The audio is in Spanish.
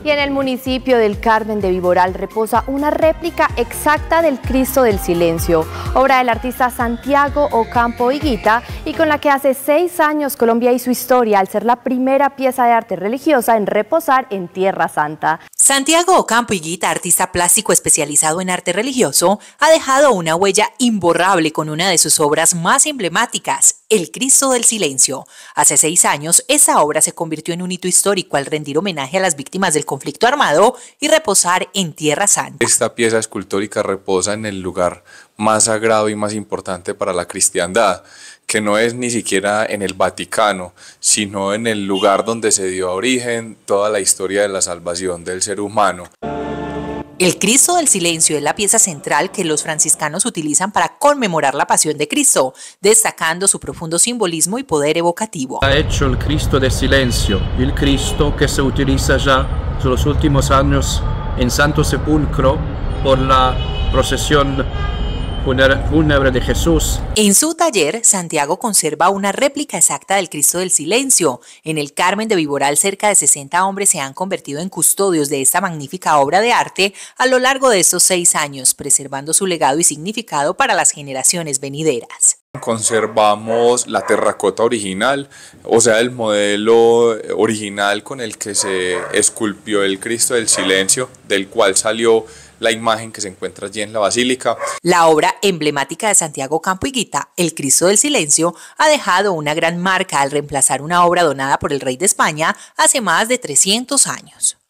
Y en el municipio del Carmen de Viboral reposa una réplica exacta del Cristo del Silencio, obra del artista Santiago Ocampo Higuita, y con la que hace 6 años Colombia hizo historia al ser la primera pieza de arte religiosa en reposar en Tierra Santa. Santiago Ocampo Higuita, artista plástico especializado en arte religioso, ha dejado una huella imborrable con una de sus obras más emblemáticas, El Cristo del Silencio. Hace 6 años, esa obra se convirtió en un hito histórico al rendir homenaje a las víctimas del conflicto armado y reposar en Tierra Santa. Esta pieza escultórica reposa en el lugar más sagrado y más importante para la cristiandad, que no es ni siquiera en el Vaticano, sino en el lugar donde se dio origen toda la historia de la salvación del ser humano. El Cristo del Silencio es la pieza central que los franciscanos utilizan para conmemorar la pasión de Cristo, destacando su profundo simbolismo y poder evocativo. Ha hecho el Cristo del Silencio, el Cristo que se utiliza ya en los últimos años en Santo Sepulcro por la procesión fúnebre de Jesús. En su taller, Santiago conserva una réplica exacta del Cristo del Silencio. En el Carmen de Viboral, cerca de 60 hombres se han convertido en custodios de esta magnífica obra de arte a lo largo de estos 6 años, preservando su legado y significado para las generaciones venideras. Conservamos la terracota original, o sea, el modelo original con el que se esculpió el Cristo del Silencio, del cual salió la imagen que se encuentra allí en la basílica. La obra emblemática de Santiago Ocampo Higuita, El Cristo del Silencio, ha dejado una gran marca al reemplazar una obra donada por el rey de España hace más de 300 años.